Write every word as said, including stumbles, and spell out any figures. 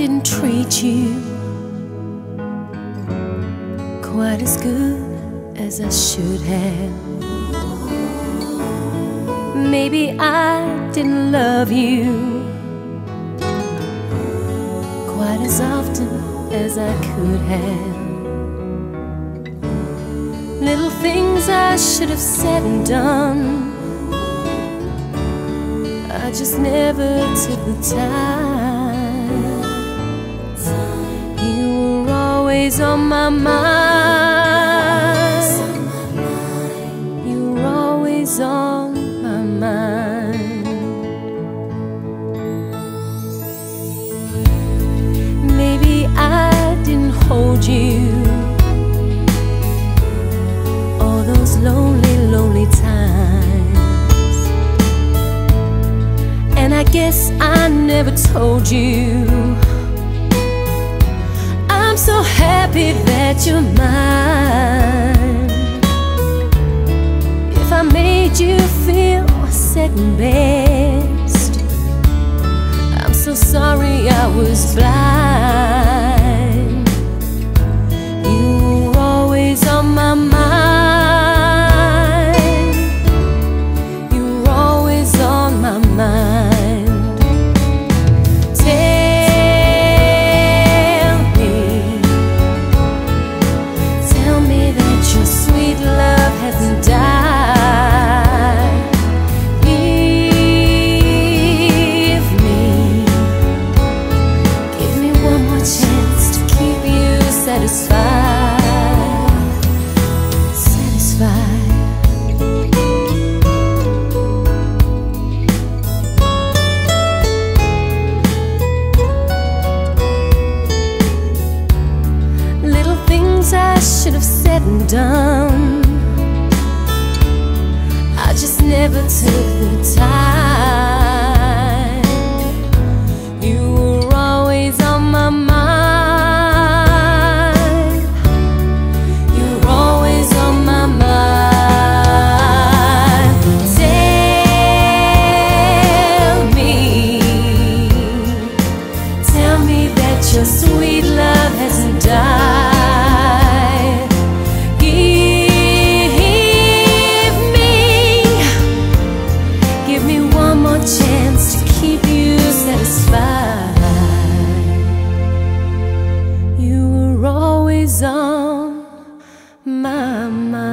didn't treat you quite as good as I should have. Maybe I didn't love you quite as often as I could have. Little things I should have said and done, I just never took the time. You were always on my mind. You were always on my mind. Maybe I didn't hold you all those lonely, lonely times, and I guess I never told you I'm so happy that you're mine. If I made you feel second best, I'm so sorry I was blind. You were always on my mind. You were always on my mind. I should have said and done, I just never took the time. You were always on my mind. You were always on my mind. Tell me, tell me that your sweet love hasn't died. Chance to keep you satisfied. You were always on my mind.